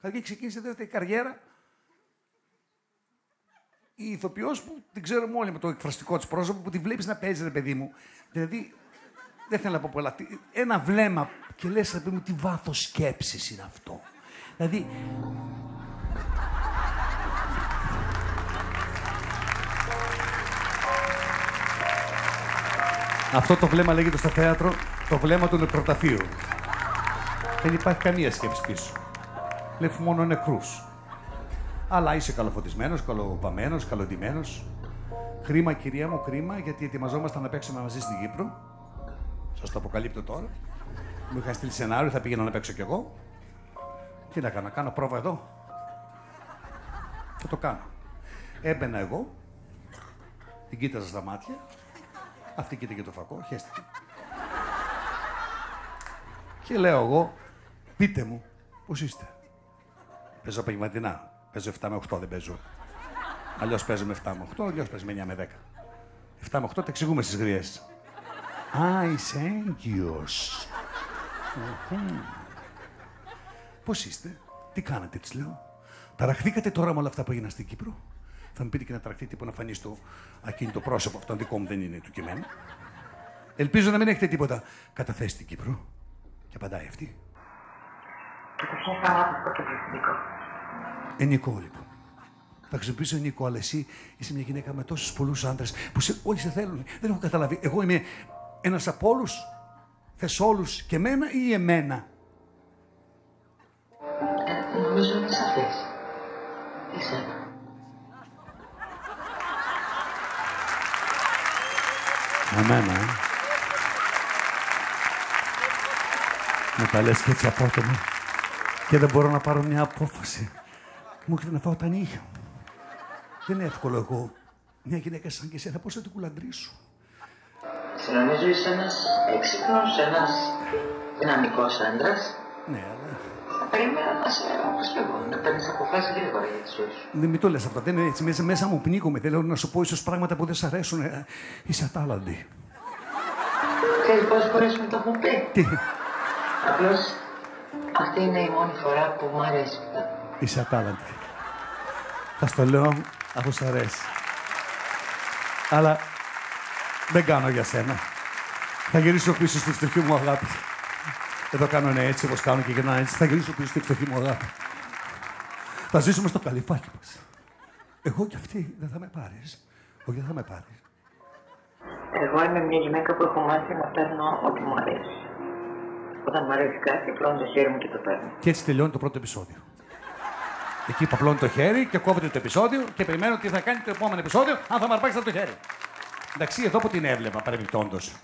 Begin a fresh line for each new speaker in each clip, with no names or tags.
Δηλαδή ξεκίνησε δεύτερη καριέρα. Η ηθοποιός που την ξέρουμε όλοι με το εκφραστικό της πρόσωπο, που τη βλέπεις να παίζει, ρε παιδί μου. Δηλαδή, δεν θέλω να πω πολλά. Ένα βλέμμα και λες, ρε παιδί μου, τι βάθος σκέψης είναι αυτό. Δηλαδή. Αυτό το βλέμμα λέγεται στο θέατρο το βλέμμα του νεκροταφείου. Δεν υπάρχει καμία σκέψη πίσω. Βλέπεις μόνο νεκρούς. Αλλά είσαι καλοφωτισμένος, καλοπαμμένος, καλοντυμένος. Κρίμα, κυρία μου, κρίμα, γιατί ετοιμαζόμασταν να παίξουμε μαζί στην Κύπρο. Σας το αποκαλύπτω τώρα. Μου είχα στείλει σενάριο, θα πήγαινα να παίξω κι εγώ. Τι να κάνω πρόβα εδώ. Θα το κάνω. Έμπαινα εγώ, την κοίταζα στα μάτια. Αυτή κοίταγε το φακό, χέστηκε. Και λέω εγώ, πείτε μου, πώς είστε. Παίζω απογευματινά. Παίζω 7 με 8, δεν παίζω. Αλλιώς παίζω με 7 με 8, αλλιώς παίζω με 9 με 10. 7 με 8 τα εξηγούμε στις γριές. Α, είσαι έγκυος. Πώς είστε, τι κάνατε, της λέω. Ταραχθήκατε τώρα με όλα αυτά που έγιναν στην Κύπρο. Θα μου πείτε και να ταραχθείτε που να φανεί στο ακίνητο πρόσωπο. Αυτό δικό μου δεν είναι του κειμένου. Ελπίζω να μην έχετε τίποτα καταθέσει στην Κύπρο. Και απαντάει αυτή.
Και το ποια θα μάθεις το διευθυντικό.
Νικό, λοιπόν. Θα χρησιμοποιήσω Νικό, αλλά εσύ είσαι μια γυναίκα με τόσους πολλούς άντρες που όλοι σε θέλουν. Δεν έχω καταλάβει. Εγώ είμαι ένας από όλους. Θες όλους και εμένα ή εμένα.
Νομίζω είναι σαφές. Εσένα.
Εμένα, Με τα λες και έτσι απότομα και δεν μπορώ να πάρω μια απόφαση. Μου έρχεται να φάω τα νύχια μου. Δεν είναι εύκολο εγώ, μια γυναίκα σαν και εσένα, πώς θα την κουλαντρήσω.
Σε νομίζω είσαι ένας έξυπνος, ένας δυναμικός άντρας.
Ναι, αλλά...
Θα περίμενα να σε όπως εγώ, να παίρνεις αποφάσεις γρήγορα για τη ζωή σου.
Δεν μην το λες αυτό, δεν είναι έτσι. Μέσα μου πνίγομαι. Θέλω να σου πω ίσως πράγματα που δεν σ' αρέσουν. Είσαι ατάλλαντη.
Ξέρεις πόσες φορές μου το έχω πει.
Τι.
Απλώς αυτή είναι η μόνη φορά που μου αρέσει.
Είσαι ατάλλαντη. Θα στο λέω αφού σ' αρέσει. Αλλά δεν κάνω για σένα. Θα γυρίσω πίσω στη φτωχή μου αγάπη. Εδώ κάνω έτσι όπως κάνω και γυρνάω έτσι. Θα γυρίσω πίσω στη φτωχή μου αγάπη. Θα ζήσουμε στο καλυφάκι μας. Εγώ κι αυτή δεν θα με πάρεις. Όχι, δεν θα με πάρεις.
Εγώ είμαι μια γυναίκα που έχω μάθει να παίρνω ό,τι μου αρέσει. Όταν μου αρέσει κάτι, απλώνω το χέρι μου και το παίρνω.
Και έτσι τελειώνει το πρώτο επεισόδιο. Εκεί παπλώνει το χέρι και κόβεται το επεισόδιο και περιμένω τι θα κάνει το επόμενο επεισόδιο, αν θα μου αρπάξει το χέρι. Εντάξει, εδώ που την έβλεπα παρεμπιπτόντως.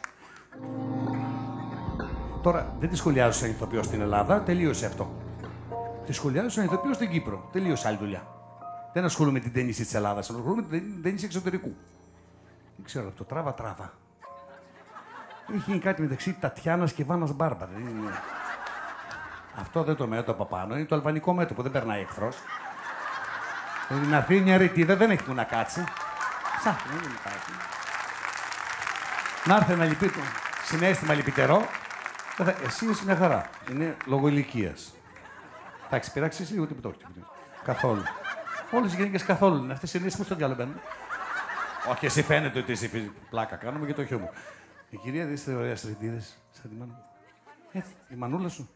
Τώρα δεν τη σχολιάζω σαν ηθοποιό στην Ελλάδα, τελείωσε αυτό. Τη σχολιάζω σαν ηθοποιό στην Κύπρο. Τελείωσε άλλη δουλειά. Δεν ασχολούμαι με την ταινίση τη Ελλάδα, ασχολούμαι με την ταινίση εξωτερικού. Δεν ξέρω, το τράβα. Έχει γίνει κάτι μεταξύ Τατιάνας και Βάνας Μπάρμπαρ. Αυτό δεν το μέτωπο πάνω, είναι το αλβανικό μέτωπο, δεν περνάει εχθρός. Να έρθει μια ρητίδα, δεν έχει που να κάτσει. Ψάχνει, δεν υπάρχει. Να έρθει ένα συναίσθημα λυπητερό. Εσύ είσαι μια χαρά. Είναι λόγω ηλικίας. Εντάξει, πειράξει εσύ, ούτε που το έχετε. Καθόλου. Όλες οι γυναίκες καθόλου είναι. Αυτές οι ενέσεις μου στο διάλογο μπαίνουν. Όχι, εσύ φαίνεται ότι εσύ πλάκα κάνουμε για το χιούμορ. Η κυρία δεν είστε ωραία ρητίδες, σαν τη μάνα. Έτσι, η μανούλα σου.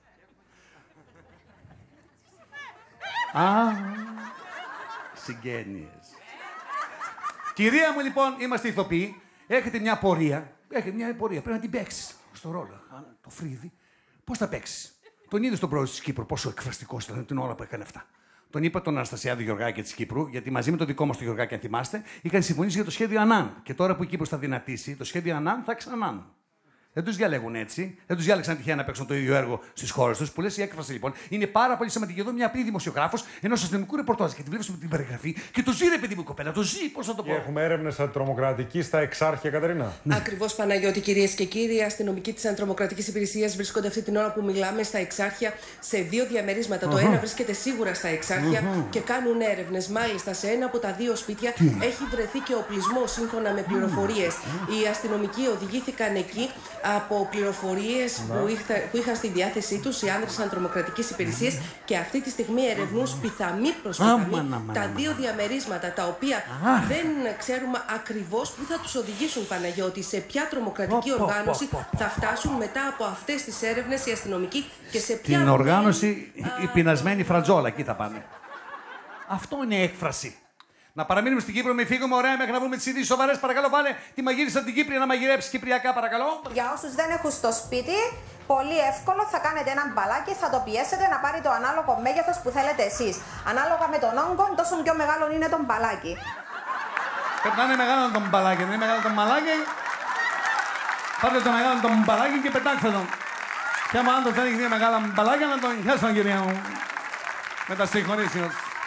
Α, συγγένειες. Κυρία μου, λοιπόν, είμαστε ηθοποιοί. Έχετε μια πορεία. Πρέπει να την παίξεις στο ρόλο. Το φρύδι. Πώς θα παίξεις. Τον είδες τον πρόεδρο της Κύπρου, πόσο εκφραστικός ήταν την ώρα που έκανε αυτά. Τον είπα τον Αναστασιάδη Γεωργάκη της Κύπρου, γιατί μαζί με το δικό μας τον Γεωργάκη, αν θυμάστε, είχαν συμφωνήσει για το σχέδιο Ανάν. Και τώρα που η Κύπρος θα δυνατήσει, το σχέδιο Ανάν θα ξανάν. Δεν τους διαλέγουν έτσι. Δεν τους διάλεξαν τυχαία να παίξουν το ίδιο έργο στις χώρες τους. Που λες η έκφραση λοιπόν είναι πάρα πολύ σημαντική. Εδώ μια απλή δημοσιογράφος ενός αστυνομικού ρεπορτάζ και τη βλέπεις με την περιγραφή και το ζει, ρε παιδί μου, κοπέλα. Το ζει, πώς θα το πω.
Και έχουμε έρευνες αντιτρομοκρατικής στα Εξάρχεια, Κατερίνα.
Ναι. Ακριβώς, Παναγιώτη, κυρίες και κύριοι. Οι αστυνομικοί της Αντιτρομοκρατικής Υπηρεσίας βρίσκονται αυτή την ώρα που μιλάμε στα Εξάρχεια σε δύο διαμερίσματα. Το ένα βρίσκεται σίγουρα στα Εξάρχεια και κάνουν έρευνες. Μάλιστα, σε ένα από τα δύο σπίτια έχει βρεθεί και οπλισμός σύμφωνα με πληροφορίες. Οι αστυνομικοί οδηγήθηκαν εκεί από πληροφορίες που είχαν στη διάθεσή τους οι άνδρες αντρομοκρατικής υπηρεσίας και αυτή τη στιγμή ερευνούν πιθανή προς πιθανή τα δύο διαμερίσματα τα οποία δεν ξέρουμε ακριβώς πού θα τους οδηγήσουν, Παναγιώτη, σε ποια τρομοκρατική οργάνωση θα φτάσουν μετά από αυτές τις έρευνες οι αστυνομικοί και σε ποια...
Την οργάνωση η πεινασμένη φρατζόλα, εκεί θα πάνε. Αυτό είναι έκφραση. Να παραμείνουμε στην Κύπρο, μην φύγουμε ωραία μέχρι να βρούμε τις ειδήσεις σοβαρές. Παρακαλώ, βάλε τη μαγείρισα από την Κύπρια να μαγειρέψει κυπριακά, παρακαλώ.
Για όσους δεν έχουν στο σπίτι, πολύ εύκολο θα κάνετε ένα μπαλάκι, θα το πιέσετε να πάρει το ανάλογο μέγεθος που θέλετε εσείς. Ανάλογα με τον όγκο, τόσο πιο μεγάλο είναι το μπαλάκι.
Πρέπει να είναι μεγάλο το μπαλάκι, δεν είναι μεγάλο το μπαλάκι. Πάρτε το μεγάλο το μπαλάκι και πετάξτε τον. Και άμα άλλο θέλει δύο μεγάλα μπαλάκια, να τον χάσω, κυρία μου. Με τα συγχωρήσεων.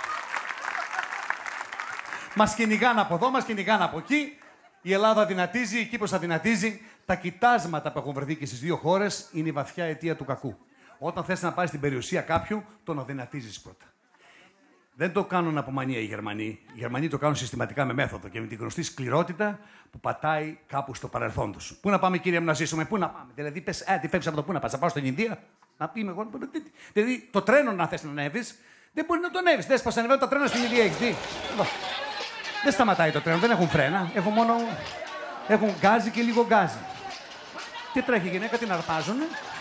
Μας κυνηγάνε από εδώ, μας κυνηγάνε από εκεί. Η Ελλάδα δυνατίζει, η Κύπρος αδυνατίζει. Τα κοιτάσματα που έχουν βρεθεί και στις δύο χώρες είναι η βαθιά αιτία του κακού. Όταν θες να πάρεις την περιουσία κάποιου, τον αδυνατίζεις πρώτα. Δεν το κάνουν από μανία οι Γερμανοί. Οι Γερμανοί το κάνουν συστηματικά με μέθοδο και με την γνωστή σκληρότητα που πατάει κάπου στο παρελθόν τους. Πού να πάμε, κύριε μου, να ζήσουμε, πού να πάμε. Δηλαδή, πες, τι φεύγεις από το πού να πας, θα πάω στην Ινδία. Να πει εγώ. Δηλαδή, το τρένο να θες να ανέβεις, δεν μπορεί να το ανέβεις. Δες πως ανεβαίνουν τα τρένα στην Ινδία, έχεις δει. Δεν σταματάει το τρένο, δεν έχουν φρένα. Έχουν γκάζι και λίγο γκάζι. Τι τρέχει η γυναίκα, την αρπάζουνε.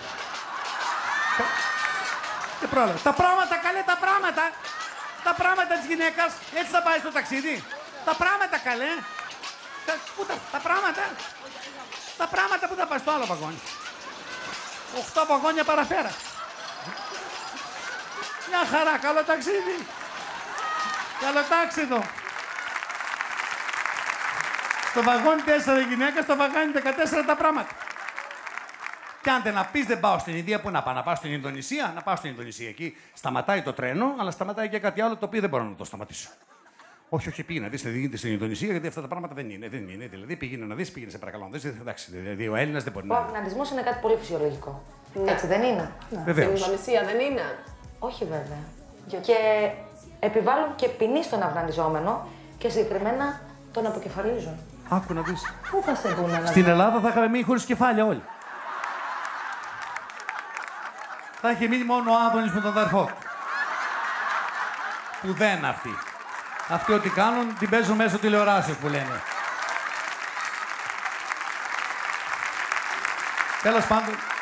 Και πρόλαβε. Τα πράγματα, καλέ, τα πράγματα. Τα πράγματα της γυναίκας, έτσι θα πάει στο ταξίδι. Τα πράγματα, καλέ. Τα πράγματα. Τα πράγματα που θα πάει στο άλλο βαγόνι. 8 βαγόνια παραπέρα. Μια χαρά, καλό ταξίδι. Καλό τάξιδο. Στο βαγόνι 4 γυναίκα, στο βαγόνι 14 τα πράγματα. Κι αν να πεις δεν πάω στην Ινδία, πού να πάω, να πάω στην Ινδονησία, να πάω στην Ινδονησία. Εκεί σταματάει το τρένο, αλλά σταματάει και κάτι άλλο το οποίο δεν μπορώ να το σταματήσω. Όχι, πήγαινε να δεις τι γίνεται στην Ινδονησία, γιατί αυτά τα πράγματα δεν είναι. Δηλαδή, πήγαινε να δεις, πήγαινε σε παρακαλώ. Εντάξει, δηλαδή ο Έλληνας δεν μπορεί να.
Ο αυναντισμός είναι κάτι πολύ φυσιολογικό. Ναι. Έτσι δεν είναι.
Βεβαίως.
Στην Ινδονησία δεν είναι.
Όχι βέβαια. Και επιβάλλουν και ποινή στον αυναντιζόμενο και συγκεκριμένα τον αποκεφαλίζουν.
Άκου να δεις.
Πού θα σε δουν να...
Στην Ελλάδα θα είχαμε μείνει χωρίς κεφάλια όλοι. Θα είχε μείνει μόνο ο Άδωνης με τον αδερφό του. Που δεν αυτοί. Αυτοί ό,τι κάνουν την παίζουν μέσω τηλεοράσεως που λένε. Τέλος πάντων,